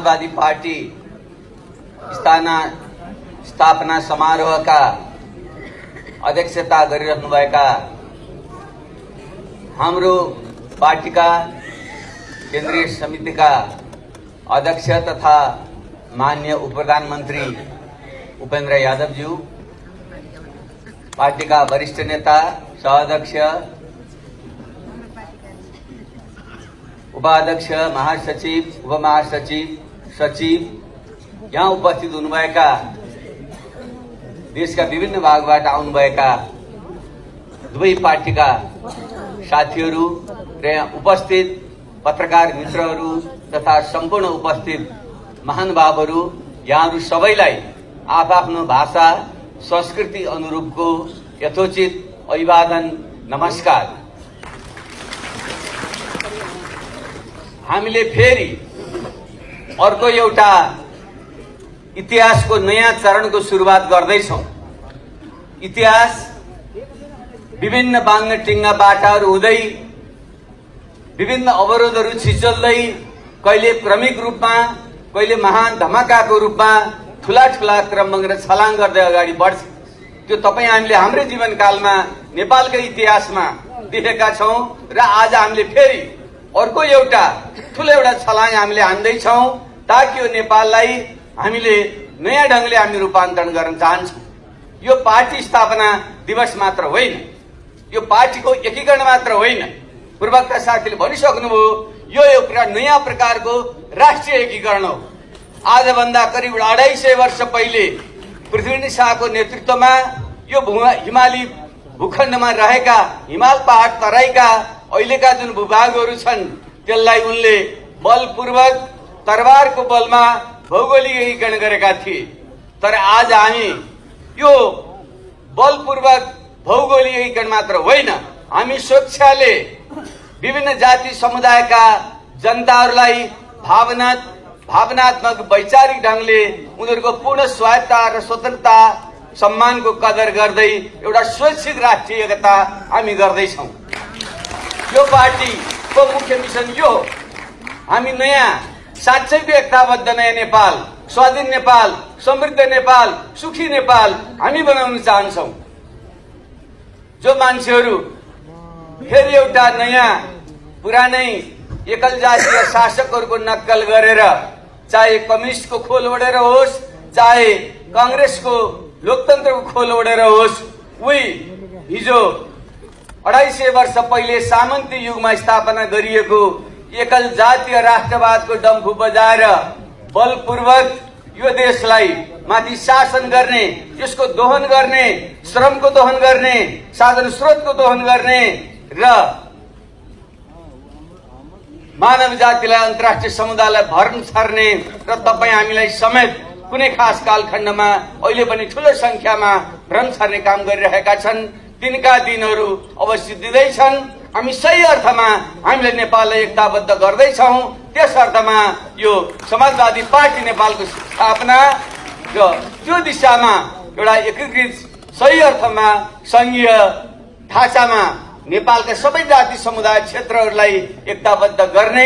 समाजवादी party स्थापना समारोहका अध्यक्षता गरिरहनुभएका हाम्रो पार्टीका केन्द्रीय समितिका अध्यक्ष तथा माननीय उपप्रधानमन्त्री उपेन्द्र यादवज्यू, पार्टीका वरिष्ठ नेता, सहअध्यक्ष, उपाध्यक्ष, महासचिव, उपमहासचिव, सचिव, यहाँ उपस्थित हुनुभएका देशका विभिन्न भागबाट आउनुभएका दुवै पार्टीका साथीहरू र यहाँ उपस्थित पत्रकार मित्रहरू तथा सम्पूर्ण उपस्थित महानुभावहरू, यहाँहरू सबैलाई आफ्नो भाषा संस्कृति अनुरूपको यथोचित अभिवादन, नमस्कार। हामीले फेरि अर्को एउटा इतिहासको नयाँ चरणको सुरुवात गर्दैछौं। इतिहास विभिन्न बाङ्ग टिङ्गा बाटाहरू हुँदै, विभिन्न अवरोधहरू छिचल्दै, कहिले क्रमिक रूपमा, कहिले महान धमाकाको रूपमा ठूला ठूला क्रमबङ र छलाङ गर्दै अगाडि बढ्छ। त्यो तपाई हामीले हाम्रै जीवनकालमा नेपालकै इतिहासमा देखेका छौं र आज हामीले फेरि अर्को एउटा ठूलो एउटा छलाङ हामीले हान्दैछौं, ताकि यो नेपाललाई हामीले नयाँ ढंगले हामी रूपान्तरण गर्न चाहन्छौं। यो पार्टी स्थापना दिवस मात्र होइन, यो पार्टीको एकीकरण मात्र होइन। पूर्वका साथीले भनिसक्नुभयो, यो एउटा नयाँ प्रकारको राष्ट्रिय एकीकरण हो। आजभन्दा करिब 250 वर्ष पहिले पृथ्वी शाहको नेतृत्वमा यो हिमाली भूखण्डमा रहेका हिमाल पहाड तराईका अहिलेका जुन भूभागहरू छन्, त्यसलाई उनले बलपूर्वक तरबारको बलमा भौगोलिक एकीकरण गरेका थिए। तर आज हामी यो बलपूर्वक भौगोलिक एकीकरण मात्र होइन, हामी स्वेच्छाले विभिन्न जाति समुदायका जनताहरूलाई भावनात्मक वैचारिक ढंगले उनीहरूको पूर्ण स्वायत्तता र स्वतन्त्रता सम्मानको कदर गर्दै एउटा स्वैच्छिक राष्ट्रिय एकता हामी गर्दैछौं। यो पार्टीको मुख्य मिशन यो हो, हामी नयाँ साँच्चैको एकताबद्ध नयाँ नेपाल, स्वाधीन नेपाल, समृद्ध नेपाल, सुखी नेपाल हामी बनाउन चाहन्छौं। जो मान्छेहरू फेरि एउटा नयाँ पुरानै एकल जातीय शासकहरूको नक्कल गरेर, चाहे कम्युनिस्टको खोल ओढेर होस्, चाहे कांग्रेसको लोकतन्त्रको खोल ओढेर होस्, उही हिजो 250 वर्ष पहिले सामन्ती युगमा स्थापना गरिएको एकल जातीय राष्ट्रवादको डम्फु बजाएर बलपूर्वक यो देशलाई माथि शासन गर्ने, यसको दोहन गर्ने, श्रमको दोहन गर्ने, साधन स्रोतको दोहन गर्ने र मानव जातिलाई अन्तर्राष्ट्रिय समुदायलाई भर्न छर्ने र तपाई हामीलाई समेत कुनै खास कालखण्डमा अहिले पनि ठूलो संख्यामा भ्रम छर्ने काम गरिरहेका छन्, तिनका दिनहरू अवश्य दिँदैछन्। हामी सही अर्थमा हामीले नेपाललाई एकताबद्ध गर्दैछौं। त्यस अर्थमा यो समाजवादी पार्टी नेपालको स्थापना र त्यो दिशामा एउटा एकीकृत सही अर्थमा संघीय ढाँचामा नेपालका सबै जाति समुदाय क्षेत्रहरूलाई एकताबद्ध गर्ने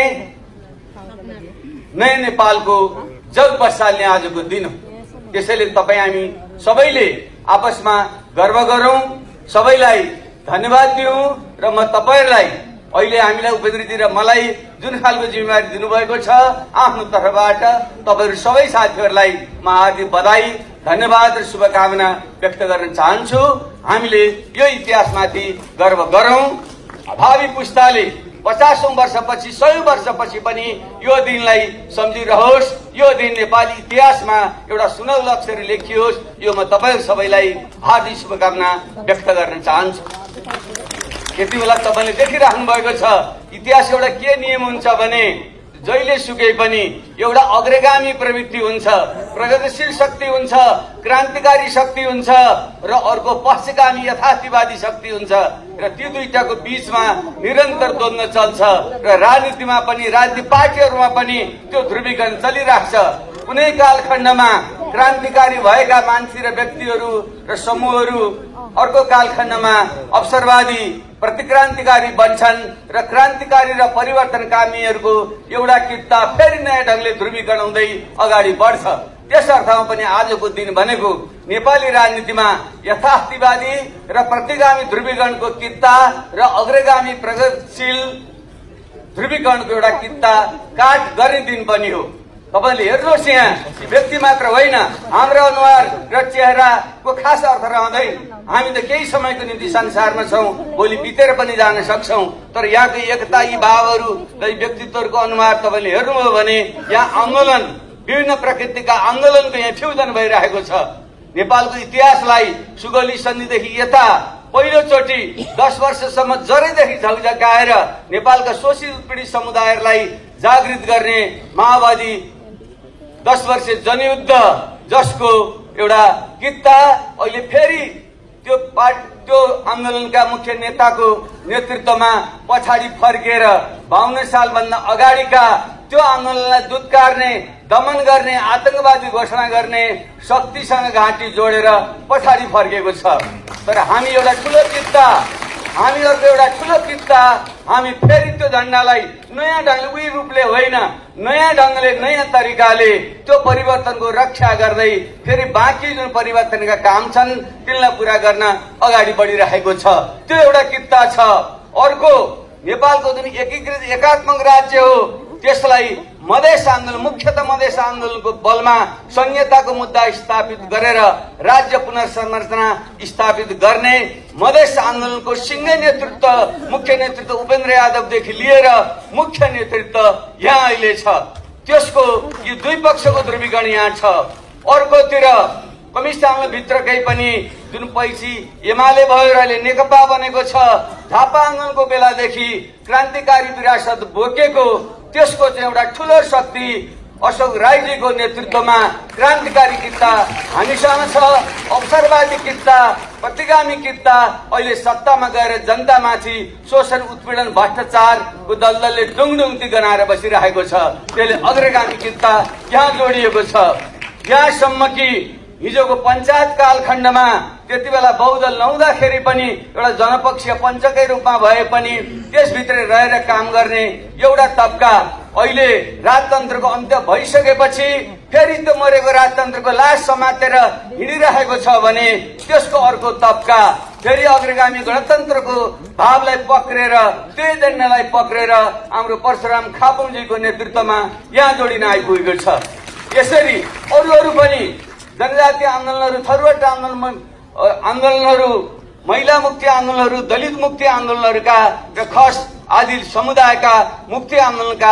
नयाँ नेपालको जग बसाल्ने आजको दिन हो। त्यसैले तपाई हामी सबैले आपसमा गर्व गरौं, सबैलाई धन्यवाद दिउँ र म तपाईहरुलाई अहिले हामीलाई उपेन्द्रजी र मलाई जुन खालको जिम्मेवारी दिनुभएको छ, आफ्नो तर्फबाट तपाईहरु सबै साथीहरुलाई म हार्दिक बधाई, धन्यवाद र शुभकामना व्यक्त गर्न चाहन्छु। हामीले यो इतिहासमाथि गर्व गरौं। भावी पुस्ताले 50औं वर्षपछि 100औं वर्षपछि पनि यो दिनलाई सम्झिरहोस्, यो दिन नेपाली इतिहासमा एउटा सुनौलो अक्षरले लेखियोस्। यो म तपाईहरु सबैलाई हार्दिक शुभकामना व्यक्त गर्न चाहन्छु। यति बेला तपाईले देखिराख्नु भएको छ, इतिहास एउटा के नियम हुन्छ भने जहिले सुकै पनि एउटा अग्रगामी प्रवृत्ति हुन्छ, प्रगतिशील शक्ति हुन्छ, क्रान्तिकारी शक्ति हुन्छ र अर्को पक्षगामी यथार्थवादी शक्ति हुन्छ र ती दुईटाको बीचमा निरन्तर द्वन्द्व चल्छ र राजनीतिमा पनि, राजनीतिक पार्टीहरूमा पनि त्यो ध्रुवीकरण चलिरहेछ। कुनै कालखण्डमा क्रान्तिकारी भएका मान्छे र व्यक्तिहरू र समूहहरू अर्को कालखण्डमा अवसरवादी प्रतिक्रान्तिकारी बन्छन् र क्रान्तिकारी र परिवर्तनकामीहरूको एउटा किता फेरि नयाँ ढंगले ध्रुवीकरण हुँदै अगाडि बढ्छ। त्यस अर्थमा पनि आजको दिन भनेको नेपाली राजनीतिमा यथार्थवादी र प्रतिगामी ध्रुवीकरणको किता र अग्रगामी प्रगतिशील ध्रुवीकरणको एउटा किता काट गर्ने दिन पनि हो। तपाईले हेर्नुहोस्, यहाँ व्यक्ति मात्र होइन, हाम्रो अनुहार र चेहराको खास अर्थ रहँदैन। हामी त केही समयको निम्ति संसारमा छौं, भोलि बितेर पनि जान सक्छौं, तर यहाँको एकता यी भावहरू र व्यक्तित्वहरूको अनुहार तपाईले हेर्नुभयो भने यहाँ आन्दोलन, विभिन्न प्रकृतिका आन्दोलनको यहाँ फ्युजन भइरहेको छ। नेपालको इतिहासलाई सुगौली सन्धिदेखि यता पहिलोचोटि 10 वर्षसम्म जरैदेखि झकझकाएर नेपालका शोषित उत्पीडित समुदायहरूलाई जागृत गर्ने माओवादी 10 वर्ष जनयुद्ध, जसको एउटा किता अहिले फेरि त्यो आन्दोलनका मुख्य नेताको नेतृत्वमा पछाडि फर्केर 52 सालभन्दा अगाडिका त्यो आन्दोलनलाई दुत्कारने, दमन गर्ने, आतंकवादी घोषणा गर्ने शक्तिसँग घाँटी जोडेर पछाडि फर्केको छ। तर हामी एउटा ठूलो किता, हामीहरूको एउटा ठूलो किता, हामी फेरि त्यो झण्डालाई नयाँ ढंगले, उही रूपले होइन, नयाँ ढंगले, नयाँ तरिकाले त्यो परिवर्तनको रक्षा गर्दै फेरि बाँकी जुन परिवर्तनका काम छन् तिनलाई पूरा गर्न अगाडि बढिरहेको छ। त्यो एउटा किता छ। अर्को, नेपालको जुन एकीकृत एकात्मक राज्य हो त्यसलाई मधेस आन्दोलन, मुख्यतः मधेस आन्दोलनको बलमा संहिताको मुद्दा स्थापित गरेर राज्य पुनर्संरचना स्थापित गर्ने मधेस आन्दोलनको सिंह नेतृत्व, मुख्य नेतृत्व उपेन्द्र यादवदेखि लिएर मुख्य नेतृत्व यहाँ अहिले छ। त्यसको यो दुई पक्षको ध्रुवीकरण यहाँ छ। अर्कोतिर कम्युनिस्ट आन्दोलनभित्रकै पनि जुन पैसी एमाले भयो र अहिले नेकपा बनेको छ, झापा आन्दोलनको बेलादेखि क्रान्तिकारी विरासत बोकेको त्यसको चाहिँ एउटा ठूलो शक्ति अशोक राईजीको नेतृत्वमा क्रान्तिकारी किता हामीसँग छ। अवसरवादी किता, प्रतिगामी किता अहिले सत्तामा गएर जनतामाथि शोषण, उत्पीडन, भ्रष्टाचारको दलदलले डुङडुङती गनाएर बसिरहेको छ। त्यसले अग्रगामी किता यहाँ जोडिएको छ। यहाँसम्म कि हिजोको पञ्चायत कालखण्डमा त्यति बेला बहुदल नहुँदाखेरि पनि एउटा जनपक्षीय पञ्चकै रूपमा भए पनि त्यसभित्र रहेर काम गर्ने एउटा तबका अहिले राजतन्त्रको अन्त्य भइसकेपछि फेरि त्यो मरेको राजतन्त्रको लास समातेर हिँडिरहेको छ भने त्यसको अर्को तबका फेरि अग्रगामी गणतन्त्रको भावलाई पक्रेर, त्यो एजेन्डालाई पक्रेर हाम्रो परशुराम खापुङजीको नेतृत्वमा यहाँ जोडिन आइपुगेको छ। यसरी अरू पनि जनजातीय आन्दोलनहरू, थरुवाट आन्दोलनहरू, महिला मुक्ति आन्दोलनहरू, दलित मुक्ति आन्दोलनहरूका र खस आदि समुदायका मुक्ति आन्दोलनका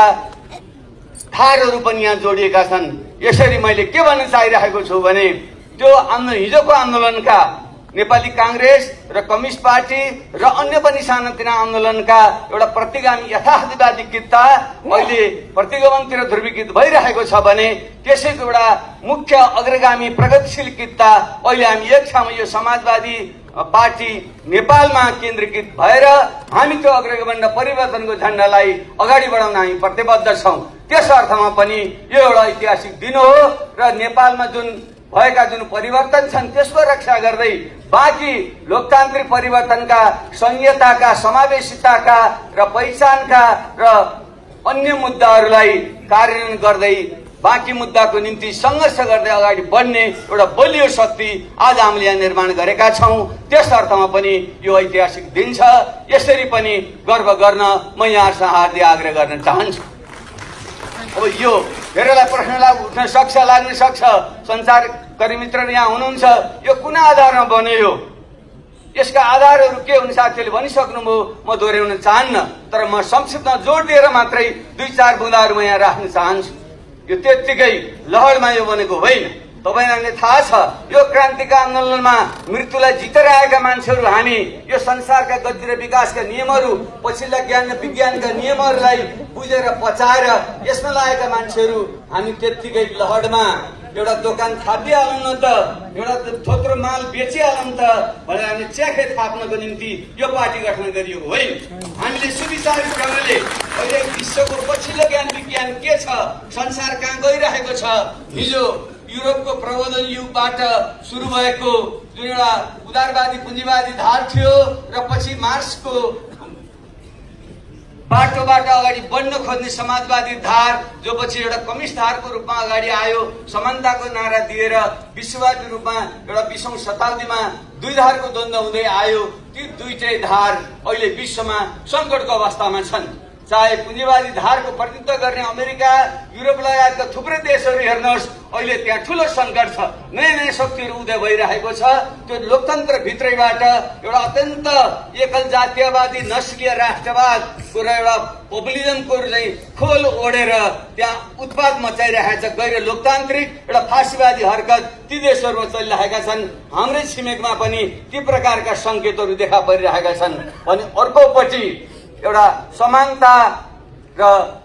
धारहरू पनि यहाँ जोडिएका छन्। यसरी मैले के भन्न चाहिरहेको छु भने त्यो आन्दोलन, हिजोको आन्दोलनका नेपाली कांग्रेस र कम्युनिस्ट पार्टी र अन्य पनि सानातिना आन्दोलनका एउटा प्रतिगामी यथार्थवादी किता अहिले प्रतिगमनतिर ध्रुवीकृत भइरहेको छ भने त्यसैको एउटा मुख्य अग्रगामी प्रगतिशील किता अहिले हामी एक ठाउँमा यो समाजवादी पार्टी नेपालमा केन्द्रीकृत भएर हामी त्यो अग्रगमन र परिवर्तनको झण्डालाई अगाडि बढाउन हामी प्रतिबद्ध छौं। त्यस अर्थमा पनि यो एउटा ऐतिहासिक दिन हो र नेपालमा जुन भएका जुन परिवर्तन छन् त्यसको रक्षा गर्दै बाँकी लोकतान्त्रिक परिवर्तनका, संहिताका, समावेशिताका र पहिचानका र अन्य मुद्दाहरूलाई कार्यान्वयन गर्दै बाँकी मुद्दाको निम्ति संघर्ष गर्दै अगाडि बढ्ने एउटा बलियो शक्ति आज हामीले यहाँ निर्माण गरेका छौं। त्यस अर्थमा पनि यो ऐतिहासिक दिन छ। यसरी पनि गर्व गर्न म यहाँसँग हार्दिक आग्रह गर्न चाहन्छु। अब यो धेरैलाई प्रश्न उठ्न सक्छ, लाग्न सक्छ, संचारकर्मी मित्रहरू यहाँ हुनुहुन्छ, यो कुन आधारमा बन्यो, यसका आधारहरू के हुन् साथीहरूले भनिसक्नुभयो, म दोहोऱ्याउन चाहन्न। तर म संक्षिप्तमा जोड दिएर मात्रै 2-4 बुँदाहरू म यहाँ राख्न चाहन्छु। यो त्यत्तिकै लहरमा यो बनेको होइन। तपाईहरुलाई थाहा छ यो क्रान्तिका आन्दोलनमा मृत्युलाई जितेर आएका मान्छेहरू हामी यो संसारका गति र विकासका नियमहरू, पछिल्ला ज्ञान र विज्ञानका नियमहरूलाई बुझेर पचाएर यसमा लागेका मान्छेहरू हामी त्यत्तिकै लहरमा एउटा दोकान थापिहालौँ न त, एउटा थोत्रो माल बेचिहालौँ त भनेर हामीले च्याखे थाप्नको निम्ति यो पार्टी गठन गरिएको होइन। हामीले सुविचारित ढंगले अहिले विश्वको पछिल्लो ज्ञान विज्ञान के छ, संसार कहाँ गइरहेको छ, हिजो युरोपको प्रबोधन युगबाट सुरु भएको जुन एउटा उदारवादी पुँजीवादी धार थियो र पछि मार्क्सको बाटोबाट अगाडि बढ्न खोज्ने समाजवादी धार जो पछि एउटा कम्युनिस्ट धारको रूपमा अगाडि आयो, समानताको नारा दिएर विश्ववादी रूपमा एउटा 20औं शताब्दीमा दुई धारको द्वन्द्व हुँदै आयो। ती दुईटै धार अहिले विश्वमा संकटको अवस्थामा छन्। चाहे पुँजीवादी धारको प्रतिनिधित्व गर्ने अमेरिका, युरोप लगायतका थुप्रै देशहरू हेर्नुहोस्, अहिले त्यहाँ ठूलो संकट छ। नयाँ नयाँ शक्तिहरू उदय भइरहेको छ। त्यो लोकतन्त्र भित्रैबाट एउटा अत्यन्त एकल जातीयवादी नस्लीय राष्ट्रवादको र एउटा पपुलिजमको चाहिँ खोल ओढेर त्यहाँ उत्पाद मचाइरहेको छ। गैर लोकतान्त्रिक एउटा फासीवादी हरकत ती देशहरूमा चलिरहेका छन्। हाम्रै छिमेकमा पनि ती प्रकारका संकेतहरू देखा परिरहेका छन्। अनि अर्कोपट्टि एउटा समानता र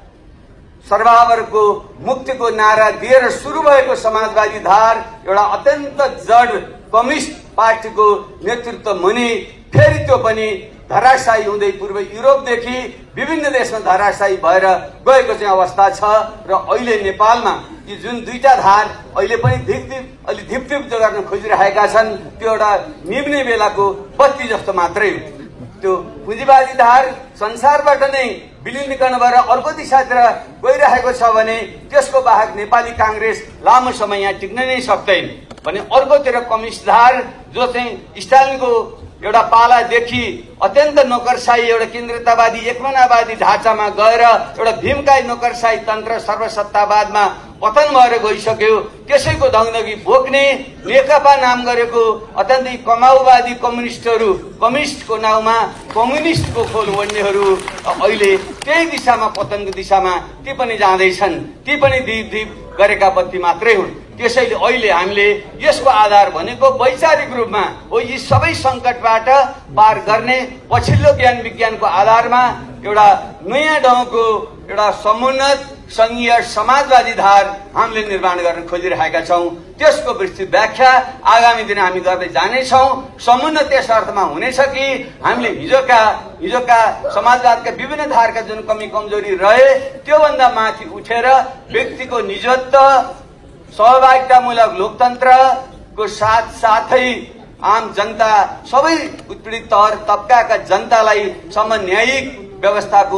सर्वावरको मुक्तिको नारा दिएर सुरु भएको समाजवादी धार एउटा अत्यन्त जड कम्युनिस्ट पार्टीको नेतृत्व मुनि फेरि त्यो पनि धराशायी हुँदै पूर्व युरोपदेखि विभिन्न देशमा धराशायी भएर गएको चाहिँ अवस्था छ। र अहिले नेपालमा यी जुन दुईटा धार अहिले पनि अलि धिपधिप गर्न खोजिरहेका छन्, त्यो एउटा निभ्ने बेलाको बत्ती जस्तो मात्रै हो। त्यो पुँजीवादी धार संसारबाट नै विलीनीकरण भएर अर्को दिशातिर गइरहेको छ भने त्यसको बाहेक नेपाली कांग्रेस लामो समय यहाँ टिक्न नै सक्दैन। भने अर्कोतिर कम्युनिस्ट धार जो चाहिँ स्टालिनको एउटा पालादेखि अत्यन्त नोकरशाही एउटा केन्द्रतावादी एकमनावादी ढाँचामा गएर एउटा भीमकाई नोकरशाही तन्त्र सर्वसत्तावादमा पतन भएर गइसक्यो। त्यसैको दगदगी बोक्ने नेकपा नाम गरेको अत्यन्तै कमाउवादी कम्युनिस्टहरू, कम्युनिस्टको नाउँमा कम्युनिस्टको खोल ओढ्नेहरू अहिले त्यही दिशामा पतनको दिशामा ती पनि जाँदैछन्। ती पनि धिप गरेका बत्ती मात्रै हुन्। त्यसैले अहिले हामीले यसको आधार भनेको वैचारिक रूपमा हो यी सबै संकटबाट पार गर्ने पछिल्लो ज्ञान विज्ञानको आधारमा एउटा नयाँ ढङ्गको एउटा समुन्नत संघीय समाजवादी धार हामीले निर्माण गर्न खोजिरहेका छौं। त्यसको विस्तृत व्याख्या आगामी दिन हामी गर्दै जानेछौं। समुन्नत त्यस अर्थमा हुनेछ कि हामीले हिजोका समाजवादका विभिन्न धारका जुन कमी कमजोरी रहे त्योभन्दा माथि उठेर व्यक्तिको निजत्व, सहभागितामूलक लोकतन्त्रको साथै आम जनता सबै उत्पीडित तहर तबकाका जनतालाई न्यायिक व्यवस्थाको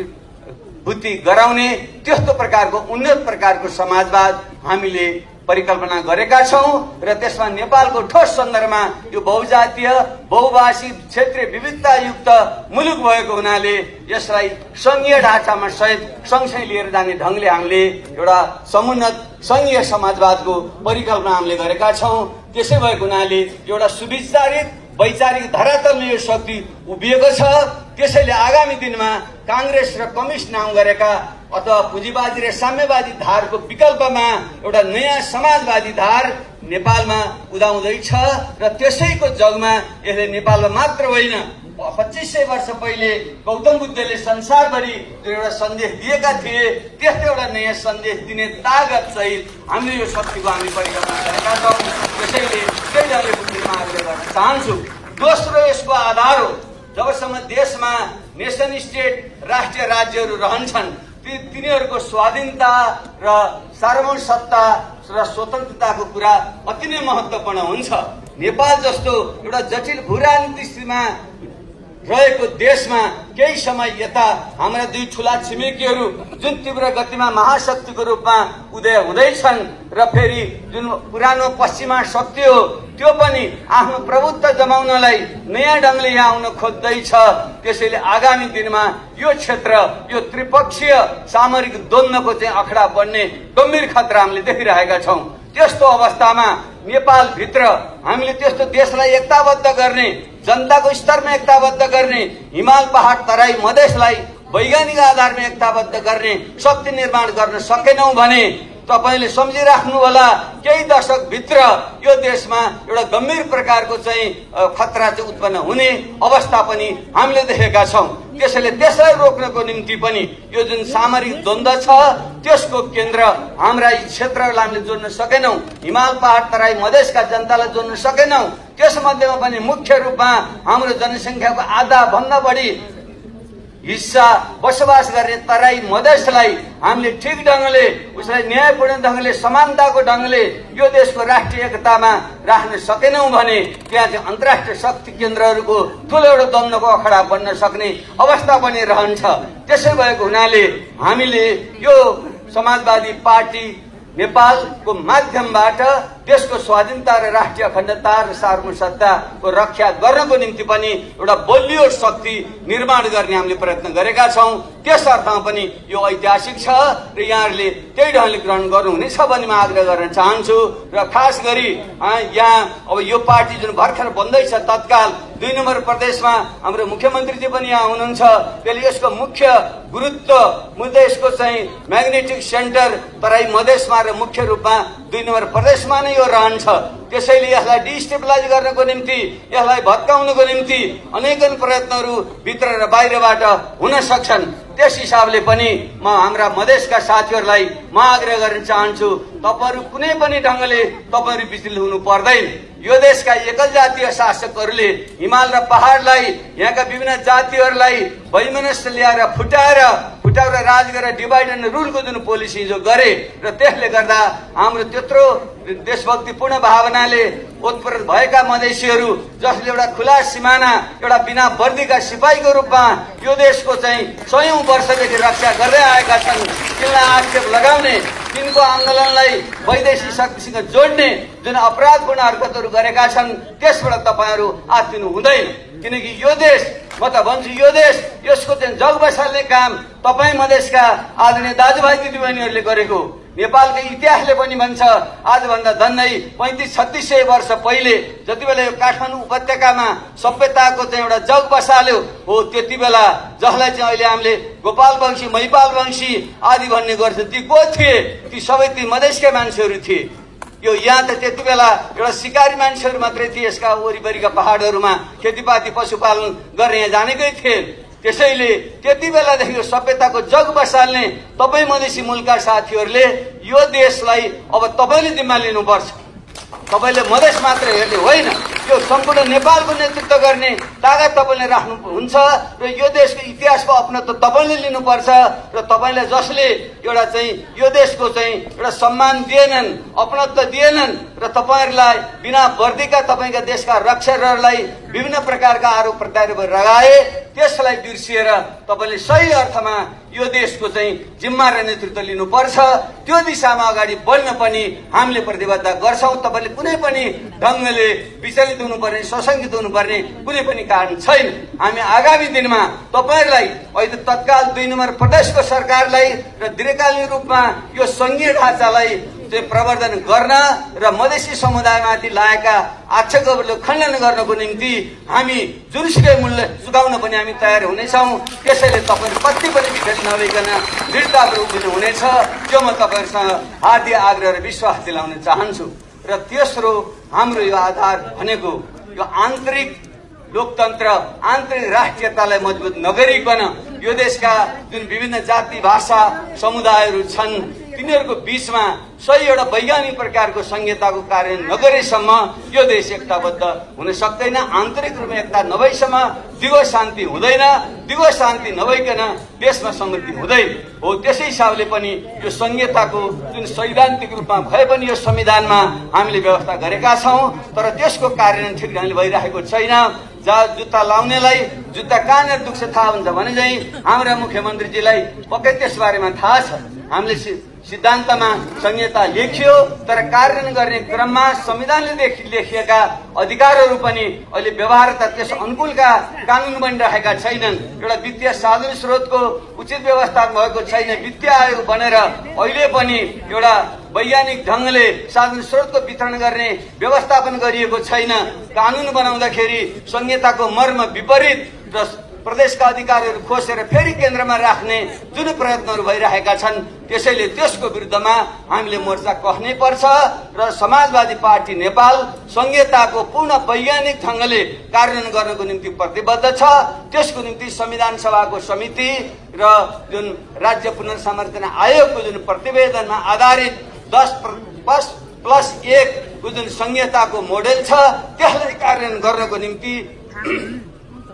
प्रतिभूति गराउने त्यस्तो प्रकारको उन्नत प्रकारको समाजवाद हामीले परिकल्पना गरेका छौं। र त्यसमा नेपालको ठोस सन्दर्भमा यो बहुजातीय बहुभाषी क्षेत्रीय विविधतायुक्त मुलुक भएको हुनाले यसलाई संघीय ढाँचामा सहित सँगसँगै लिएर जाने ढंगले हामीले एउटा समुन्नत संघीय समाजवादको परिकल्पना हामीले गरेका छौं। त्यसै भएको हुनाले एउटा सुविचारित वैचारिक धरातलमा यो शक्ति उभिएको छ। त्यसैले आगामी दिनमा कांग्रेस र कम्युनिस्ट नाम गरेका अथवा पुँजीवादी र साम्यवादी धारको विकल्पमा एउटा नयाँ समाजवादी धार नेपालमा उदाउँदैछ। र त्यसैको जगमा यसले नेपालमा मात्र होइन 2500 वर्ष पहिले गौतम बुद्धले संसारभरि एउटा सन्देश दिएका थिए त्यस्तै एउटा नयाँ सन्देश दिने तागत सहित हामीले यो शक्तिको हामी परिकल्पना गरेका छौं। त्यसैले त्यही ढङ्गले बुद्धिमा आग्रह गर्न चाहन्छु। दोस्रो यसको आधार हो जबसम्म देशमा नेसन स्टेट राष्ट्रिय राज्यहरू रहन्छन् तिनीहरूको स्वाधीनता र सार्वभौम सत्ता र स्वतन्त्रताको कुरा अति नै महत्त्वपूर्ण हुन्छ। नेपाल जस्तो एउटा जटिल भूराजनीतिक स्थितिमा रहेको देशमा केही समय यता हाम्रा दुई ठूला छिमेकीहरू जुन तीव्र गतिमा महाशक्तिको रूपमा उदय हुँदैछन् र फेरि जुन पुरानो पश्चिमा शक्ति हो त्यो पनि आफ्नो प्रभुत्व जमाउनलाई नयाँ ढंगले यहाँ आउन खोज्दैछ। त्यसैले आगामी दिनमा यो क्षेत्र यो त्रिपक्षीय सामरिक द्वन्द्वको चाहिँ अखडा बन्ने गम्भीर खतरा हामीले देखिरहेका छौं। त्यस्तो अवस्थामा नेपाल भित्र हामीले त्यस्तो देशलाई एकताबद्ध गर्ने, जनताको स्तरमा एकताबद्ध गर्ने, हिमाल पहाड तराई मधेसलाई वैज्ञानिक आधारमा एकताबद्ध गर्ने शक्ति निर्माण गर्न सकेनौं भने तपाईले सम्झिराख्नु होला केही दशक भित्र यो देशमा एउटा गम्भीर प्रकारको चाहिँ खतरा चाहिँ उत्पन्न हुने अवस्था पनि हामीले देखेका छौं। त्यसैले त्यसलाई रोक्नको निम्ति पनि यो जुन सामरिक द्वन्द्व छ त्यसको केन्द्र हाम्रा यी क्षेत्रहरूलाई हामीले जोड्न सकेनौं, हिमाल पहाड तराई मधेसका जनतालाई जोड्न सकेनौं। त्यसमध्येमा पनि मुख्य रूपमा हाम्रो जनसंख्याको आधा भन्दा बढी हिस्सा बसोबास गर्ने तराई मधेसलाई हामीले ठिक ढंगले उसलाई न्यायपूर्ण ढंगले समानताको ढंगले यो देशको राष्ट्रिय एकतामा राख्न सकेनौं भने त्यहाँ चाहिँ अन्तर्राष्ट्रिय शक्ति केन्द्रहरूको ठूलो एउटा द्वन्द्वको अखडा बन्न सक्ने अवस्था पनि रहन्छ। त्यसै भएको हुनाले हामीले यो समाजवादी पार्टी नेपालको माध्यमबाट देशको स्वाधीनता र राष्ट्रिय अखण्डता र सार्वभौमिकताको रक्षा गर्नको निम्ति पनि एउटा बलियो शक्ति निर्माण गर्ने हामीले प्रयत्न गरेका छौं। त्यस अर्थमा पनि यो ऐतिहासिक छ र यहाँहरूले त्यही ढंगले ग्रहण गर्नुहुनेछ भन्ने म आग्रह गर्न चाहन्छु। र खास गरी यहाँ अब यो पार्टी जुन भर्खर बन्दैछ तत्काल 2 नम्बर प्रदेशमा हाम्रो मुख्यमन्त्रीजी पनि यहाँ हुनुहुन्छ। त्यसले यसको मुख्य गुरुत्व मुद्देशको चाहिँ म्याग्नेटिक सेन्टर तराई मधेसमा र मुख्य रूपमा 2 नम्बर प्रदेशमा नै यो रहन्छ। त्यसैले यसलाई डिस्टेबलाइज गर्नको निम्ति यसलाई भत्काउनको निम्ति अनेकन प्रयत्नहरू भित्र र बाहिरबाट हुन सक्छन्। त्यस हिसाबले पनि म हाम्रा मधेसका साथीहरूलाई म आग्रह गर्न चाहन्छु तपाईहरु कुनै पनि ढंगले तपाईहरु विचलित हुनु पर्दैन। यो देशका एकल जातीय शासकहरूले हिमाल र पहाडलाई यहाँका विभिन्न जातिहरूलाई वैमनस्य ल्याएर फुटाएर राज गरेर डिभाइड एन्ड रुलको जुन पोलिसी जो गरे र त्यसले गर्दा हाम्रो त्यत्रो देशभक्तिपूर्ण भावनाले उत्प्रेरित भएका मधेसीहरू जसले एउटा खुला सिमाना एउटा बिना वर्दीका सिपाहीको रूपमा यो देशको चाहिँ 100औं वर्षदेखि रक्षा गर्दै आएका छन् तिनलाई आक्षेप लगाउने तिनको आन्दोलनलाई वैदेशिक शक्तिसँग जोड्ने जुन अपराधपूर्ण हरकतहरू गरेका छन् त्यसबाट तपाईहरु आत्तिनु हुँदैन। किनकि यो देश म त भन्छु यो देश यसको चाहिँ जग बसाल्ने काम तपाई मधेसका आदरणीय दाजुभाइ दिदीबहिनीहरूले गरेको नेपालको इतिहासले पनि भन्छ। आजभन्दा झन्डै 3500-3600 वर्ष पहिले जति बेला यो काठमाडौँ उपत्यकामा सभ्यताको चाहिँ एउटा जग बसाल्यो हो त्यति बेला जसलाई चाहिँ अहिले हामीले गोपाल वंशी महिपाल वंशी आदि भन्ने गर्छ ती को थिए? ती सबै ती मधेसका मान्छेहरू थिए। यो यहाँ त त्यति बेला एउटा शिकारी मान्छेहरू मात्रै थिए। यसका वरिपरिका पहाडहरूमा खेतीपाती पशुपालन गर्ने यहाँ जानेकै थिए। त्यसैले त्यति बेलादेखि यो सभ्यताको जग बसाल्ने तपाई मधेसी मूलका साथीहरूले यो देशलाई अब तपाईले जिम्मा लिनुपर्छ। तपाईले मधेस मात्र हेर्ने होइन यो सम्पूर्ण नेपालको नेतृत्व गर्ने ताकत तपाईले राख्नुहुन्छ र यो देशको इतिहासको अपनत्व तपाईले लिनुपर्छ। र तपाईलाई जसले एउटा चाहिँ यो देशको चाहिँ एउटा सम्मान दिएनन् अपनत्व दिएनन् र तपाईहरुलाई बिना वर्दीका तपाईका देशका रक्षकहरूलाई विभिन्न प्रकारका आरोप प्रत्यारोप लगाए त्यसलाई बिर्सिएर तपाईले सही अर्थमा यो देशको चाहिँ जिम्मा र नेतृत्व लिनुपर्छ। त्यो दिशामा अगाडि बढ्न पनि हामीले प्रतिबद्धता गर्छौं। तपाईले कुनै पनि ढंगले विचलित हुनुपर्ने सशंकित हुनुपर्ने कुनै पनि कारण छैन। हामी आगामी दिनमा तपाईहरुलाई अहिले तत्काल 2 नम्बर प्रदेशको सरकारलाई र दीर्घकालीन रूपमा यो संघीय ढाँचालाई चाहिँ प्रवर्धन गर्न र मधेसी समुदायमाथि लागेका आक्षेपहरू खण्डन गर्नको निम्ति हामी जुनसुकै मूल्य चुकाउन पनि हामी तयार हुनेछौं। त्यसैले तपाईहरु कति पनि विचलित नभइकन दृढतापूर्वक उभिनु हुनेछ त्यो म तपाईहरुसँग हार्दिक आग्रह र विश्वास दिलाउन चाहन्छु। र तेस्रो हाम्रो यो आधार भनेको यो आन्तरिक लोकतन्त्र आन्तरिक राष्ट्रियतालाई मजबुत नगरिकन यो देशका जुन विभिन्न जाति भाषा समुदायहरू छन् तिनीहरूको बीचमा सही एउटा वैज्ञानिक प्रकारको संहिताको कार्यान्वयन नगरेसम्म यो देश एकताबद्ध हुन सक्दैन। आन्तरिक रूपमा एकता नभएसम्म दिगो शान्ति हुँदैन। दिगो शान्ति नभइकन देशमा समृद्धि हुँदैन हो। त्यसै हिसाबले पनि यो संहिताको जुन सैद्धान्तिक रूपमा भए पनि यो संविधानमा हामीले व्यवस्था गरेका छौं तर त्यसको कार्यान्वयन ठिक ढंगले भइरहेको छैन। जहाँ जुत्ता लाउनेलाई जुत्ता कहाँनिर दुख्छ थाहा हुन्छ भने चाहिँ हाम्रा मुख्यमन्त्रीजीलाई पक्कै त्यस बारेमा थाहा छ। हामीले सिद्धान्तमा संहिता लेखियो तर कार्यान्वयन गर्ने क्रममा संविधानले लेखिएका अधिकारहरू पनि अहिले व्यवहारता त्यस अनुकूलका कानून बनिरहेका छैनन्। एउटा वित्तीय साधन स्रोतको उचित व्यवस्थापन भएको छैन। वित्तीय आयोग बनेर अहिले पनि एउटा वैज्ञानिक ढंगले साधन स्रोतको वितरण गर्ने व्यवस्थापन गरिएको छैन। कानून बनाउँदाखेरि संहिताको मर्म विपरीत र प्रदेशका अधिकारहरू खोसेर फेरि केन्द्रमा राख्ने जुन प्रयत्नहरू भइरहेका छन् त्यसैले त्यसको विरुद्धमा हामीले मोर्चा कस्नै पर्छ र समाजवादी पार्टी नेपाल संहिताको पूर्ण वैज्ञानिक ढंगले कार्यान्वयन गर्नको निम्ति प्रतिबद्ध छ। त्यसको निम्ति संविधान सभाको समिति र जुन राज्य पुनर्संरचना आयोगको जुन प्रतिवेदनमा आधारित 10+1 को जुन संहिताको मोडेल छ त्यसलाई कार्यान्वयन गर्नको निम्ति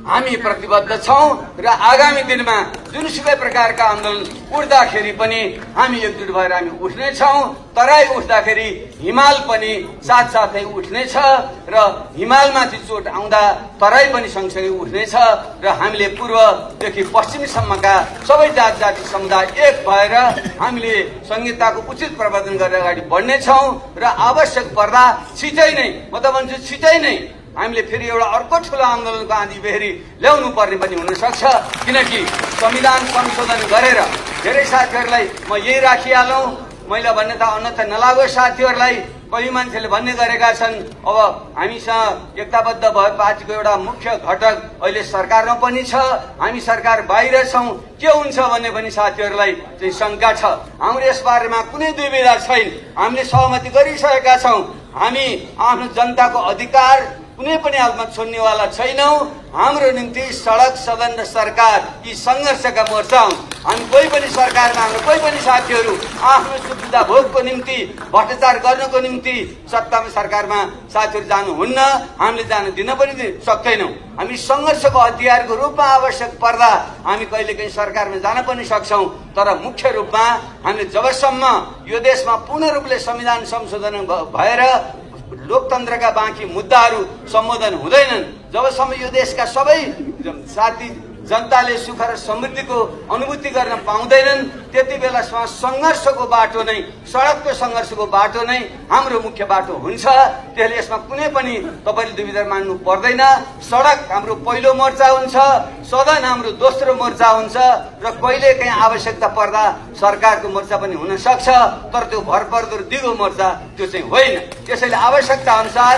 हामी प्रतिबद्ध छौं र आगामी दिनमा जुनसुकै प्रकारका आन्दोलन उठ्दाखेरि पनि हामी एकजुट भएर हामी उठ्नेछौं। तराई उठ्दाखेरि हिमाल पनि साथसाथै उठ्नेछ र हिमालमाथि चोट आउँदा तराई पनि सँगसँगै उठ्नेछ र हामीले पूर्वदेखि पश्चिमसम्मका सबै जात जाति समुदाय एक भएर हामीले संहिताको उचित प्रबन्धन गरेर अगाडि बढ्नेछौं र आवश्यक पर्दा छिटै नै म त भन्छु छिटै नै हामीले फेरि एउटा अर्को ठूलो आन्दोलनको आँधी बेहोरी ल्याउनु पर्ने पनि हुन सक्छ। किनकि संविधान संशोधन गरेर धेरै साथीहरूलाई म यही राखिहालौं, मैले भन्ने त अन्यथा नलागो साथीहरूलाई कति मान्छेले भन्ने गरेका छन् अब हामीसँग एकताबद्ध भए पार्टीको एउटा मुख्य घटक अहिले सरकारमा पनि छ, हामी सरकार बाहिर छौं, के हुन्छ भन्ने पनि साथीहरूलाई चाहिँ शंका छ। हाम्रो यस बारेमा कुनै दुविधा छैन, हामीले सहमति गरिसकेका छौं। हामी आफ्नो जनताको अधिकार कुनै पनि हालमा छोड्नेवाला छैनौं। हाम्रो निम्ति सडक सदन र सरकार यी संघर्षका मोर्चा हुन्। हामी कोही पनि सरकारमा हाम्रो कोही पनि साथीहरू आफ्नो सुविधा भोगको निम्ति भ्रष्टाचार गर्नको निम्ति सत्तामा सरकारमा साथीहरू जानुहुन्न, हामीले जान दिन पनि सक्दैनौं। हामी संघर्षको हतियारको रूपमा आवश्यक पर्दा हामी कहिलेकाहीँ सरकारमा जान पनि सक्छौं, तर मुख्य रूपमा हामीले जबसम्म यो देशमा पूर्ण रूपले संविधान संशोधन भएर लोकतन्त्रका बाँकी मुद्दाहरू सम्बोधन हुँदैनन्, जबसम्म यो देशका सबै साथी जनताले सुख र समृद्धिको अनुभूति गर्न पाउँदैनन् त्यति बेलासम्म संघर्षको बाटो नै सडकको संघर्षको बाटो नै हाम्रो मुख्य बाटो हुन्छ। त्यसले यसमा कुनै पनि तपाईले दुविधा मान्नु पर्दैन। सडक हाम्रो पहिलो मोर्चा हुन्छ, सदन हाम्रो दोस्रो मोर्चा हुन्छ र कहिलेकाहीँ आवश्यकता पर्दा सरकारको मोर्चा पनि हुन सक्छ, तर त्यो भरपर्दो दिगो मोर्चा त्यो चाहिँ होइन। त्यसैले आवश्यकता अनुसार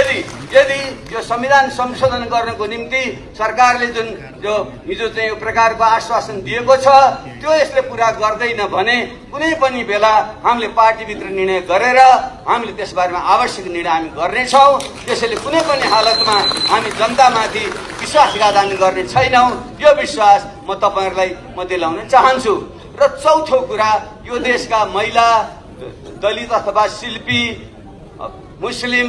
यदि यो संविधान संशोधन गर्नको निम्ति सरकारले जुन जो हिजो चाहिँ यो प्रकारको आश्वासन दिएको छ त्यो यसले पूरा गर्दैन भने कुनै पनि बेला हामीले पार्टीभित्र निर्णय गरेर हामीले त्यसबारेमा आवश्यक निर्णय हामी गर्नेछौँ। त्यसैले कुनै पनि हालतमा हामी जनतामाथि विश्वासघात हामी गर्ने छैनौँ, यो विश्वास म तपाईहरुलाई म दिलाउन चाहन्छु। र चौथो कुरा, यो देशका महिला, दलित अथवा शिल्पी, मुस्लिम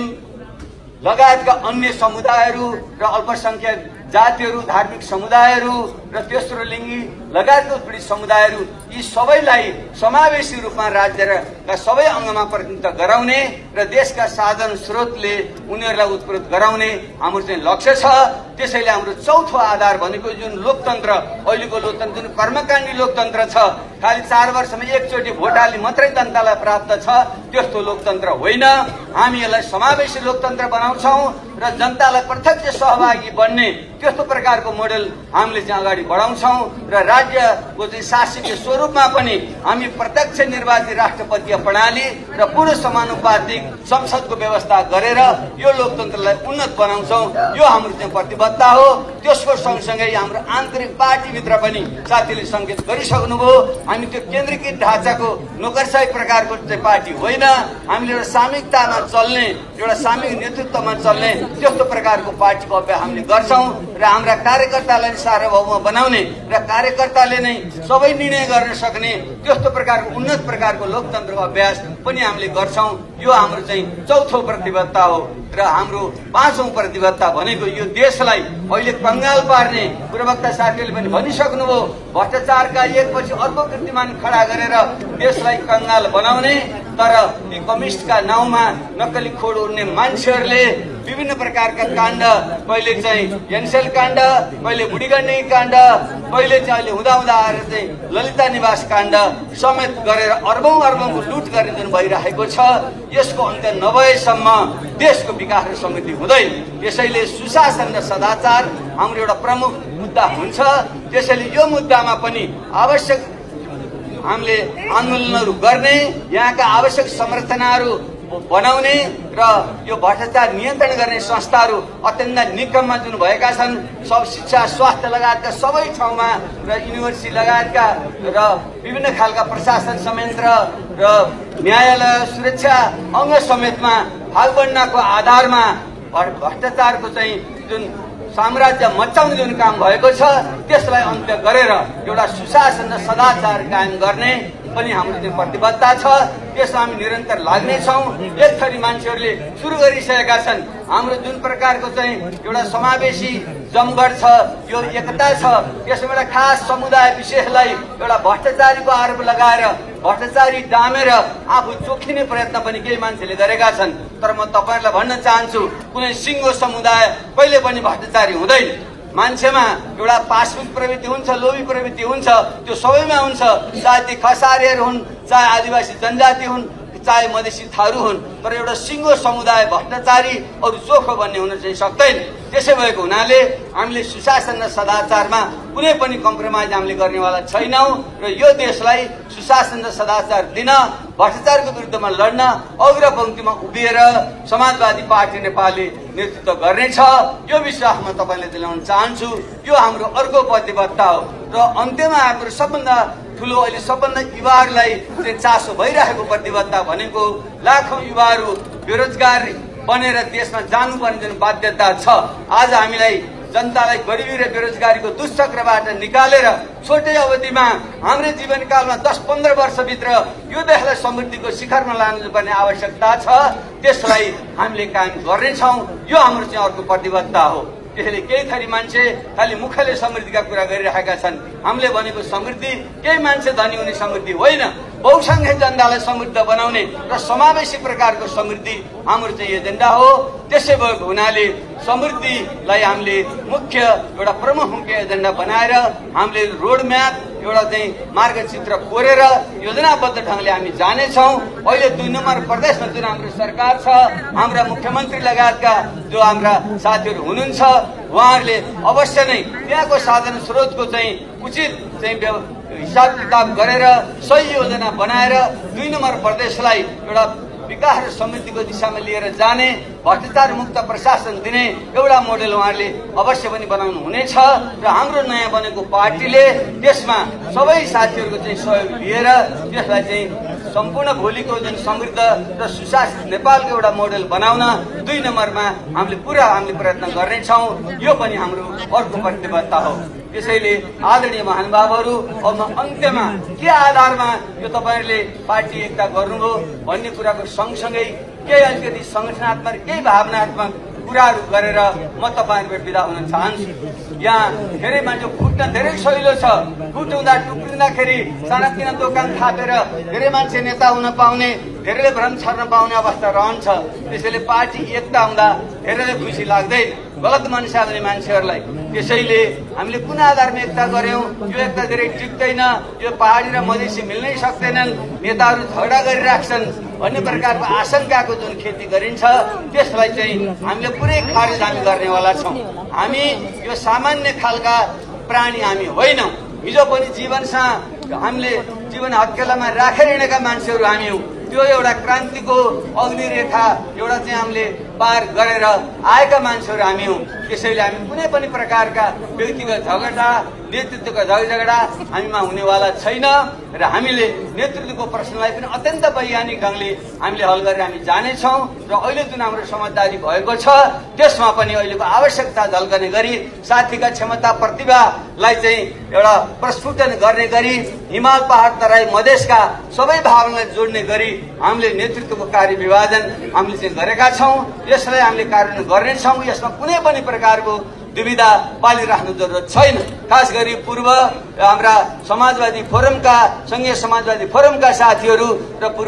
लगायतका अन्य समुदायहरू र अल्पसंख्यक जातिहरू, धार्मिक समुदायहरू र तेस्रो लिङ्गी लगायतका पीडित समुदायहरू यी सबैलाई समावेशी रूपमा राज्यका सबै अङ्गमा प्रतिनिधित्व गराउने र देशका साधन स्रोतले उनीहरूलाई उत्प्रेरित गराउने हाम्रो चाहिँ लक्ष्य छ। त्यसैले हाम्रो चौथो आधार भनेको जुन लोकतन्त्र, अहिलेको लोकतन्त्र जुन कर्मकाण्डी लोकतन्त्र छ, खालि 4 वर्षमा एकचोटि भोट हाली मात्रै जनतालाई प्राप्त छ, त्यस्तो लोकतन्त्र होइन। हामी यसलाई समावेशी लोकतन्त्र बनाउँछौँ र जनतालाई प्रत्यक्ष सहभागी बन्ने त्यस्तो प्रकारको मोडेल हामीले चाहिँ अगाडि बढाउँछौँ र राज्यको चाहिँ शासकीय स्वरूपमा पनि हामी प्रत्यक्ष निर्वाचित राष्ट्रपतीय प्रणाली र पुरुष समानुपातिक संसदको व्यवस्था गरेर यो लोकतन्त्रलाई उन्नत बनाउँछौँ। यो हाम्रो चाहिँ प्रतिबद्धता हो। त्यसको सँगसँगै हाम्रो आन्तरिक पार्टीभित्र पनि साथीले संकेत गरिसक्नुभयो, हामी त्यो केन्द्रीकृत ढाँचाको नोकरशाही प्रकारको चाहिँ पार्टी होइन। हामीले एउटा सामूहिकतामा चल्ने, एउटा सामूहिक नेतृत्वमा चल्ने त्यस्तो प्रकारको पार्टीको अभ्यास हामीले गर्छौँ र हाम्रा कार्यकर्तालाई सार्वभौम बनाउने र कार्यकर्ताले नै सबै निर्णय गर्न सक्ने त्यस्तो प्रकारको उन्नत प्रकारको लोकतन्त्रको अभ्यास पनि हामीले गर्छौँ। यो हाम्रो चाहिँ चौथो प्रतिबद्धता हो। र हाम्रो पाँचौं प्रतिबद्धता भनेको यो देशलाई अहिले कंगाल पार्ने, पूर्ववक्ता साथीहरूले पनि भनिसक्नुभयो, भ्रष्टाचारका एकपछि अर्को कीर्तिमान खडा गरेर देशलाई कंगाल बनाउने, तर यी कम्युनिस्टका नाउँमा नक्कली खोड उड्ने मान्छेहरूले विभिन्न प्रकारका काण्ड, कहिले चाहिँ एनसेल काण्ड, कहिले बुढीगण्डकी काण्ड, कहिले चाहिँ अहिले हुँदा आएर चाहिँ ललिता निवास काण्ड समेत गरेर अर्बौं अर्बौंको लुट गर्ने जुन भइरहेको छ, यसको अन्त्य नभएसम्म देशको विकास र समृद्धि हुँदैन। यसैले सुशासन र सदाचार हाम्रो एउटा प्रमुख मुद्दा हुन्छ। त्यसैले यो मुद्दामा पनि आवश्यक हामीले आन्दोलनहरू गर्ने, यहाँका आवश्यक संरचनाहरू बनाउने र यो भ्रष्टाचार नियन्त्रण गर्ने संस्थाहरू अत्यन्त निकममा जुन भएका छन्, सब शिक्षा, स्वास्थ्य लगायतका सबै ठाउँमा र युनिभर्सिटी लगायतका र विभिन्न खालका प्रशासन संयन्त्र र न्यायालय, सुरक्षा अङ्ग समेतमा भागबण्डाको आधारमा भ्रष्टाचारको चाहिँ जुन साम्राज्य मचाउने जुन काम भएको छ त्यसलाई अन्त्य गरेर एउटा सुशासन र सदाचार कायम गर्ने पनि हाम्रो चाहिँ प्रतिबद्धता छ। त्यसमा हामी निरन्तर लाग्नेछौँ। एक थरी मान्छेहरूले सुरु गरिसकेका छन्। हाम्रो जुन प्रकारको चाहिँ एउटा समावेशी जमघट छ, यो एकता छ, यसमा एउटा खास समुदाय विशेषलाई एउटा भ्रष्टाचारीको आरोप लगाएर भ्रष्टाचारी डामेर आफू चोखिने प्रयत्न पनि केही मान्छेले गरेका छन्। तर म तपाईहरुलाई भन्न चाहन्छु, कुनै सिङ्गो समुदाय कहिले पनि भ्रष्टाचारी हुँदैन। मान्छेमा एउटा पासबुक प्रवृत्ति हुन्छ, लोभी प्रवृत्ति हुन्छ, त्यो सबैमा हुन्छ। चाहे ती खसारीहरू हुन्, चाहे आदिवासी जनजाति हुन्, चाहे मधेसी थारू हुन्, तर एउटा सिङ्गो समुदाय भ्रष्टाचारी अरू चोखो भन्ने हुन चाहिँ सक्दैन। त्यसै भएको हुनाले हामीले सुशासन र सदाचारमा कुनै पनि कम्प्रोमाइज हामीले गर्नेवाला छैनौँ र यो देशलाई सुशासन र सदाचार दिन, भ्रष्टाचारको विरुद्धमा लड्न अग्रपङ्क्तिमा उभिएर समाजवादी पार्टी नेपालले नेतृत्व गर्नेछ। यो विश्वास म तपाईँले दिलाउन चाहन्छु। यो हाम्रो अर्को प्रतिबद्धता हो र अन्त्यमा हाम्रो सबभन्दा ठुलो अहिले सबभन्दा युवाहरूलाई चाहिँ चासो भइरहेको प्रतिबद्धता भनेको लाखौं युवाहरू बेरोजगार बनेर देशमा जानुपर्ने जुन बाध्यता छ। आज हामीलाई जनतालाई गरिबी र बेरोजगारीको दुष्चक्रबाट निकालेर छोटै अवधिमा हाम्रो जीवनकालमा 10-15 वर्षभित्र यो देशलाई समृद्धिको शिखरमा लानुपर्ने आवश्यकता छ। त्यसलाई हामीले कायम गर्नेछौँ। यो हाम्रो चाहिँ अर्को प्रतिबद्धता हो। त्यसैले केही थरी मान्छे खालि मुखले समृद्धिका कुरा गरिरहेका छन्। हामीले भनेको समृद्धि केही मान्छे धनी हुने समृद्धि होइन, बहुसंख्यक जनतालाई समृद्ध बनाउने र समावेशी प्रकारको समृद्धि हाम्रो चाहिँ एजेन्डा हो। त्यसै भएको हुनाले समृद्धिलाई हामीले मुख्य एउटा प्रमुख मुख्य एजेन्डा बनाएर हामीले रोड म्याप एउटा चाहिँ मार्गचित्र कोरेर योजनाबद्ध ढङ्गले हामी जानेछौँ। अहिले 2 नम्बर प्रदेशमा जुन हाम्रो सरकार छ, हाम्रा मुख्यमन्त्री लगायतका जो हाम्रा साथीहरू हुनुहुन्छ, उहाँहरूले अवश्य नै त्यहाँको साधन स्रोतको चाहिँ उचित चाहिँ हिसाब किताब गरेर सही योजना बनाएर 2 नम्बर प्रदेशलाई एउटा विकास र समृद्धिको दिशामा लिएर जाने, भ्रष्टाचार मुक्त प्रशासन दिने एउटा मोडेल उहाँहरूले अवश्य पनि बनाउनु हुनेछ र हाम्रो नयाँ बनेको पार्टीले त्यसमा सबै साथीहरूको चाहिँ सहयोग लिएर त्यसलाई चाहिँ सम्पूर्ण भोलिको जुन समृद्ध र सुशासित नेपालको एउटा मोडेल बनाउन 2 नम्बरमा हामीले प्रयत्न गर्नेछौँ। यो पनि हाम्रो अर्को प्रतिबद्धता हो। त्यसैले आदरणीय महानुभावहरू, अब अन्त्यमा के आधारमा यो तपाईहरुले पार्टी एकता गर्नुभयो भन्ने कुराको सँगसँगै केही अलिकति संगठनात्मक केही भावनात्मक कुराहरू गरेर म तपाईहरुबाट बिदा हुन चाहन्छु। यहाँ धेरै मान्छे फुट्न धेरै सजिलो छ। फुट्दा टुक्रिँदाखेरि सानातिना दोकान थापेर धेरै मान्छे नेता हुन पाउने, धेरैले भ्रम छर्न पाउने अवस्था रहन्छ। त्यसैले पार्टी एकता हुँदा धेरैले खुसी लाग्दैन, गलत मनसा हुने मान्छेहरूलाई। त्यसैले हामीले कुन आधारमा एकता गर्यौं, यो एकता धेरै टिक्दैन, यो पहाडी र मधेसी मिल्नै सक्दैनन्, नेताहरू झगडा गरिराख्छन् भन्ने प्रकारको आशंकाको जुन खेती गरिन्छ त्यसलाई चाहिँ हामीले पुरै खारेज हामी गर्नेवाला छौँ। हामी यो सामान्य खालका प्राणी हामी होइनौँ। हिजो पनि जीवनसँग हामीले जीवन हत्केलामा राखेर हिँडेका मान्छेहरू हामी हौँ। त्यो एउटा क्रान्तिको अग्निरेखा एउटा चाहिँ हामीले पार गरेर आएका मान्छेहरू हामी हौँ। त्यसैले हामी कुनै पनि प्रकारका व्यक्तिगत झगडा, नेतृत्वको झगडा हामीमा हुनेवाला छैन र हामीले नेतृत्वको प्रश्नलाई पनि अत्यन्त वैज्ञानिक ढङ्गले हामीले हल गरेर हामी जानेछौँ र अहिले जुन हाम्रो समझदारी भएको छ त्यसमा पनि अहिलेको आवश्यकता झल्कने गरी साथीका क्षमता प्रतिभालाई चाहिँ एउटा प्रस्फुटन गर्ने गरी हिमाल पहाड तराई मधेसका सबै भागलाई जोड्ने गरी हामीले नेतृत्वको कार्य विभाजन हामीले चाहिँ गरेका छौँ। यसलाई हामीले कार्यान्वयन गर्नेछौँ। यसमा कुनै पनि प्रकारको दुविधा पालिराख्नु जरुरत छैन। खास गरी पूर्व हाम्रा समाजवादी फोरमका, संघीय समाजवादी फोरमका साथीहरू र पूर्व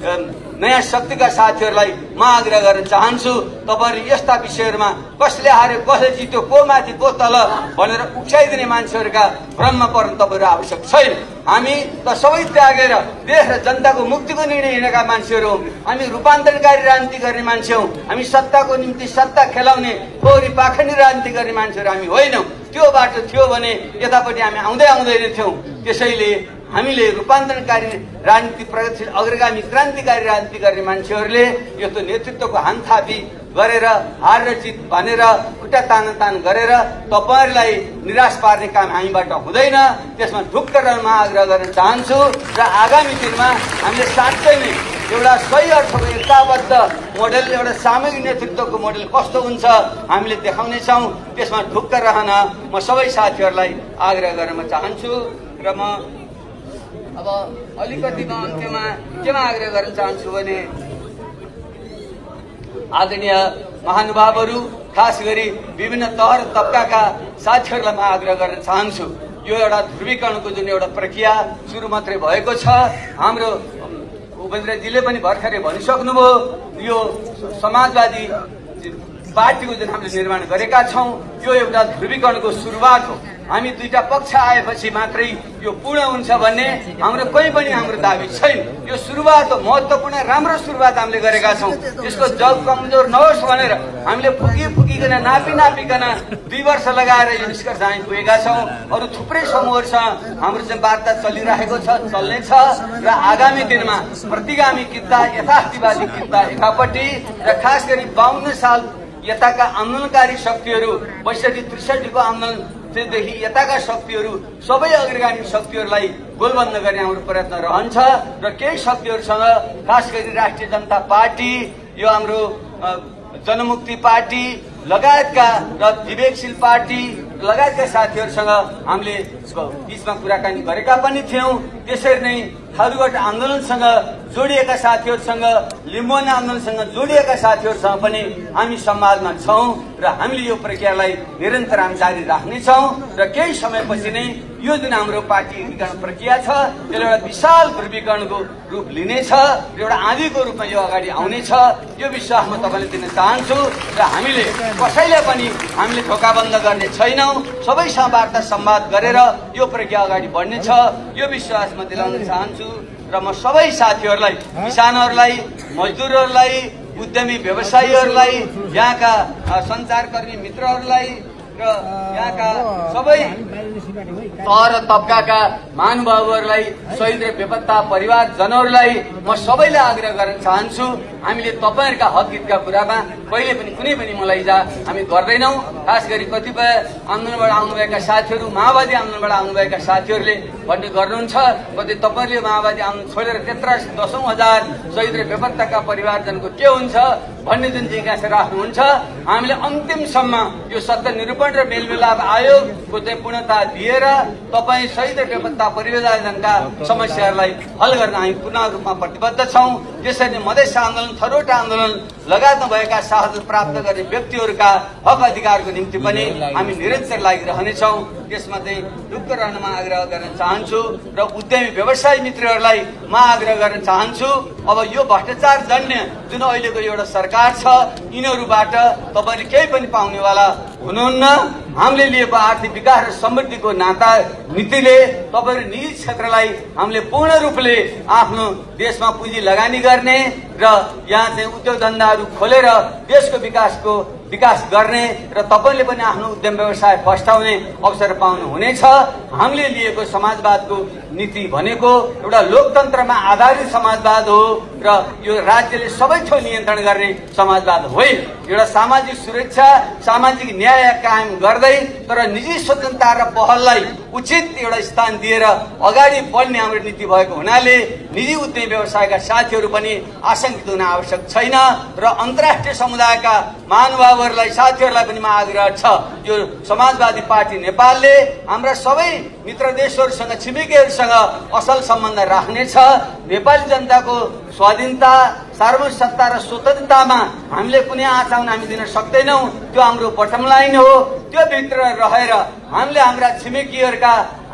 नयाँ शक्तिका साथीहरूलाई म आग्रह गर्न चाहन्छु, तपाईहरु यस्ता विषयहरूमा कसले हार्यो, कसले जित्यो, को माथि को तल भनेर उक्साइदिने मान्छेहरूका भ्रममा पर्न तपाईहरु आवश्यक छैन। हामी त सबै त्यागेर देश र जनताको मुक्तिको निर्णय हिँडेका मान्छेहरू हौँ। हामी रूपान्तरणकारी राजनीति गर्ने मान्छे हौँ। हामी सत्ताको निम्ति सत्ता खेलाउने थोरी पाखण्डी राजनीति गर्ने मान्छेहरू हामी होइनौँ। त्यो बाटो थियो भने यतापट्टि हामी आउँदै थियौँ। त्यसैले हामीले रूपान्तरणकारी राजनीति, प्रगतिशील अग्रगामी क्रान्तिकारी राजनीति गर्ने मान्छेहरूले यो त नेतृत्वको हानथापी गरेर हार र जित भनेर खुट्टा तान गरेर तपाईहरुलाई निराश पार्ने काम हामीबाट हुँदैन। त्यसमा ढुक्क रहन आग्रह गर्न चाहन्छु र आगामी दिनमा हामीले साँच्चै नै एउटा सही अर्थको एकताबद्ध मोडेल, एउटा सामूहिक नेतृत्वको मोडेल कस्तो हुन्छ हामीले देखाउनेछौँ। त्यसमा ढुक्क रहन म सबै साथीहरूलाई आग्रह गर्न चाहन्छु र म अब अलिकति म अन्त्यमा केमा आग्रह गर्न चाहन्छु भने आदरणीय महानुभावहरू खास गरी विभिन्न तह र तबकाका साथीहरूलाई म आग्रह गर्न चाहन्छु। यो एउटा ध्रुवीकरणको जुन एउटा प्रक्रिया सुरु मात्रै भएको छ। हाम्रो उपेन्द्रजीले पनि भर्खरै भनिसक्नुभयो, यो समाजवादी पार्टीको जुन हामीले निर्माण गरेका छौं यो एउटा ध्रुवीकरणको सुरुवात हो। हामी दुईटा पक्ष आएपछि मात्रै यो पूर्ण हुन्छ भन्ने हाम्रो कोही पनि हाम्रो दाबी छैन। यो सुरुवात हो, महत्त्वपूर्ण राम्रो सुरुवात हामीले गरेका छौं। यसको जग कमजोर नहोस् भनेर हामीले फुकिकन नापिकन 2 वर्ष लगाएर यो निष्कर्ष हामी पुगेका छौं। अरू थुप्रै समूहहरूसँग हाम्रो चाहिँ वार्ता चलिरहेको छ, चल्नेछ र आगामी दिनमा प्रतिगामी किता यथार्थवादी किता एकापट्टि र खास गरी 52 साल यताका आन्दोलनकारी शक्तिहरू 62-63 को आन्दोलनदेखि यताका शक्तिहरू सबै अग्रगामी शक्तिहरूलाई गोलबन्द गर्ने हाम्रो प्रयत्न रहन्छ र केही शक्तिहरूसँग खास गरी राष्ट्रिय जनता पार्टी, यो हाम्रो जनमुक्ति पार्टी लगायतका र विवेकशील पार्टी लगायतका साथीहरूसँग हामीले बीचमा कुराकानी गरेका पनि थियौं। त्यसरी नै थारूगढ आन्दोलनसँग जोडिएका साथीहरूसँग, लिम्बुवान आन्दोलनसँग जोडिएका साथीहरूसँग पनि हामी संवादमा छौं र हामीले यो प्रक्रियालाई निरन्तर हामी जारी राख्नेछौं र केही समयपछि नै यो जुन हाम्रो पार्टी एकीकरण प्रक्रिया छ त्यसले एउटा विशाल ध्रुवीकरणको रूप लिनेछ र एउटा आँधीको रूपमा यो अगाडि आउनेछ। यो विश्वास म तपाईलाई दिन चाहन्छु र हामीले कसैलाई पनि हामीले धोकाबन्द गर्ने छैनौं। सबैसँग वार्ता संवाद गरेर यो प्रक्रिया अगाडि बढ्नेछ, यो विश्वास म दिलाउन चाहन्छु र म सबै साथीहरूलाई, किसानहरूलाई, मजदुरहरूलाई, उद्यमी व्यवसायीहरूलाई, यहाँका सञ्चारकर्मी मित्रहरूलाई र यहाँका सबै तह र तबकाका महानुभावहरूलाई, शहीद र बेपत्ता परिवारजनहरूलाई म सबैलाई आग्रह गर्न चाहन्छु, हामीले तपाईहरुका हक हितका कुरामा कहिले पनि कुनै पनि मलाइजा हामी गर्दैनौं। खास गरी कतिपय आन्दोलनबाट आउनुभएका साथीहरू, माओवादी आन्दोलनबाट आउनुभएका साथीहरूले भन्ने गर्नुहुन्छ कतै तपाईहरुले माओवादी आन्दोलन छोडेर त्यत्रा 10,000 शहीद र बेपत्ताका परिवारजनको के हुन्छ भन्ने जुन जिज्ञासा राख्नुहुन्छ, हामीले अन्तिमसम्म यो सत्य निरूपण र मेलमिलाप आयोगको चाहिँ पूर्णता दिएर तपाई शहीद र बेपत्ता परिवारजनका समस्याहरूलाई हल गर्न हामी पूर्ण रूपमा प्रतिबद्ध छौं। यसरी मधेस आन्दोलन, थरोट आन्दोलन लगायतमा भएका शहादत प्राप्त गर्ने व्यक्तिहरूका हक अधिकारको निम्ति पनि हामी निरन्तर लागिरहनेछौं। त्यसमा चाहिँ ढुक्क रहनमा आग्रह गर्न चाहन्छु र उद्यमी व्यवसायी मित्रहरूलाई म आग्रह गर्न चाहन्छु, अब यो भ्रष्टाचार जन्य जुन अहिलेको एउटा सरकार छ यिनीहरूबाट तपाईले केही पनि पाउनेवाला हुनुहुन्न। हामीले लिएको आर्थिक विकास र समृद्धिको नाता नीतिले तपाईहरु निजी क्षेत्रलाई हामीले पूर्ण रूपले आफ्नो देशमा पुँजी लगानी गर्ने र यहाँ चाहिँ उद्योग धन्दाहरू खोलेर देशको विकास गर्ने र तपाईले पनि आफ्नो उद्यम व्यवसाय फस्टाउने अवसर पाउनु हुनेछ। हामीले लिएको समाजवादको नीति भनेको एउटा लोकतन्त्रमा आधारित समाजवाद हो र यो राज्यले सबै थोक नियन्त्रण गर्ने समाजवाद होइन। एउटा सामाजिक सुरक्षा, सामाजिक न्याय कायम गर्दै तर निजी स्वतन्त्रता र पहललाई उचित एउटा स्थान दिएर अगाडि बढ्ने हाम्रो नीति भएको हुनाले निजी उद्यमी व्यवसायका साथीहरू पनि आशंकित हुन आवश्यक छैन र अन्तर्राष्ट्रिय समुदायका महानुभावहरूलाई, साथीहरूलाई पनि म आग्रह छ, यो समाजवादी पार्टी नेपालले हाम्रा सबै मित्र देशहरूसँग, छिमेकीहरूसँग असल सम्बन्ध राख्नेछ। नेपाली जनताको स्वाधीनता, सार्वभौमिक सत्ता र स्वतन्त्रतामा हामीले कुनै आँचाउन हामी दिन सक्दैनौं। त्यो हाम्रो बटम लाइन हो। त्यो भित्र रहेर हामीले हाम्रा छिमेकीहरूका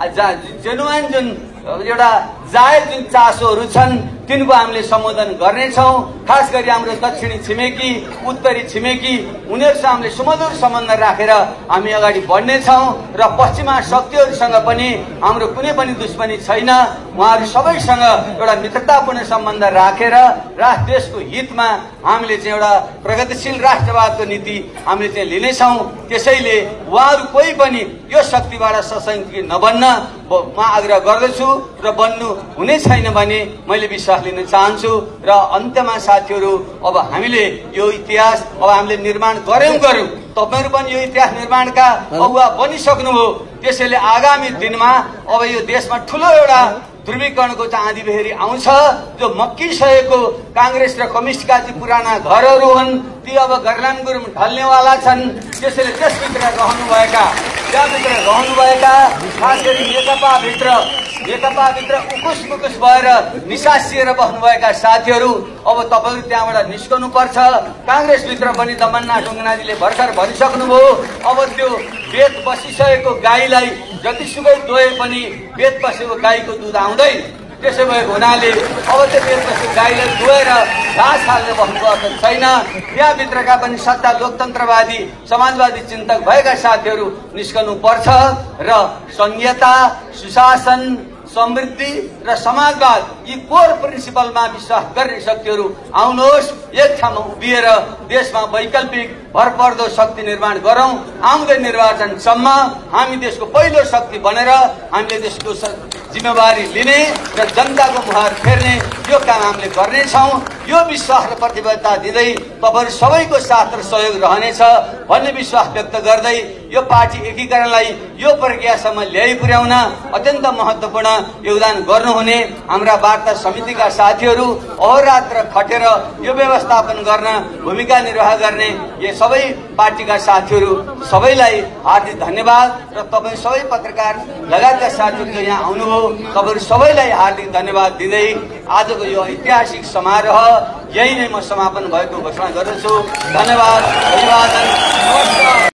जेनुइन जुन एउटा जायज जुन चासोहरू छन् तिनको हामीले सम्बोधन गर्नेछौं। खास गरी हाम्रो दक्षिणी छिमेकी, उत्तरी छिमेकी उनीहरूसँग हामीले सुमधुर सम्बन्ध राखेर हामी अगाडि बढ्नेछौं र पश्चिमा शक्तिहरूसँग पनि हाम्रो कुनै पनि दुश्मनी छैन। उहाँहरू सबैसँग एउटा मित्रतापूर्ण सम्बन्ध राखेर देशको हितमा हामीले चाहिँ एउटा प्रगतिशील राष्ट्रवादको नीति हामीले चाहिँ लिनेछौं। त्यसैले उहाँहरू कोही पनि यो शक्तिबाट सशङ्कित नबन्न म आग्रह गर्दछु र बन्नु हुने छैन भने मैले विश्वास लिन चाहन्छु। र अन्त्यमा साथीहरू, अब हामीले यो इतिहास अब हामीले निर्माण गर्यौं, तपाईहरु पनि यो इतिहास निर्माणका अगुवा बनिसक्नुभयो। त्यसैले आगामी दिनमा अब यो देशमा ठूलो एउटा ध्रुवीकरणको चाहिँ आँधी बेहरी आउँछ। जो मक्किसकेको कांग्रेस र कम्युनिस्टका चाहिँ पुराना घरहरू हुन् ती अब गर्लाम गुरुङ ढल्नेवाला छन्। त्यसैले त्यसभित्र रहनुभएका खास गरी नेकपा भित्र नेकपाभित्र उकुस मुकुस भएर निसासिएर बस्नुभएका साथीहरू अब तपाईहरु त्यहाँबाट निस्कनु पर्छ। कांग्रेसभित्र पनि दमन्ना ढुङ्गानाजीले भर्खर भनिसक्नुभयो, अब त्यो बेत बसिसकेको गाईलाई जतिसुकै दोहे पनि बेत बसेको गाईको दुध आउँदैन। त्यसो भएको हुनाले अब त्यो बेत बसेको गाईलाई दुहेर घाँस हाल्ने बस्नुपर्छ छैन। त्यहाँभित्रका पनि सत्ता लोकतन्त्रवादी समाजवादी चिन्तक भएका साथीहरू निस्कनु पर्छ र संहिता, सुशासन, समृद्धि र समाजवाद यी कोर प्रिन्सिपलमा विश्वास गर्ने शक्तिहरू आउनुहोस्, एक ठाउँमा उभिएर देशमा वैकल्पिक भरपर्दो शक्ति निर्माण गरौं। आउँदै निर्वाचनसम्म हामी देशको पहिलो शक्ति बनेर हामीले देशको जिम्मेवारी लिने र जनताको मुहार फेर्ने यो काम हामीले गर्नेछौं। यो विश्वास र प्रतिबद्धता दिँदै तपाईहरु सबैको साथ र सहयोग रहनेछ भन्ने विश्वास व्यक्त गर्दै यो पार्टी एकीकरणलाई यो प्रक्रियासम्म ल्याइ पुर्याउन अत्यन्त महत्त्वपूर्ण योगदान गर्नुहुने हाम्रा वार्ता समितिका साथीहरू अहोरात्र खटेर यो व्यवस्थापन गर्न भूमिका निर्वाह गर्ने यो सबै पार्टीका साथीहरू सबैलाई हार्दिक धन्यवाद र तपाई सबै पत्रकार लगायतका साथीहरू यहाँ आउनुभयो, तपाईहरु सबैलाई हार्दिक धन्यवाद दिँदै आजको यो ऐतिहासिक समारोह यही नै म समापन भएको घोषणा गर्दछु। धन्यवाद, अभिवादन, नमस्कार।